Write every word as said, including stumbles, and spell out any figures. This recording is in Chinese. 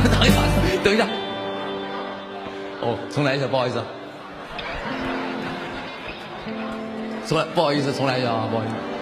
等一下，等一下。哦，重来一下，不好意思。重来，不好意思，重来一下啊，不好意思。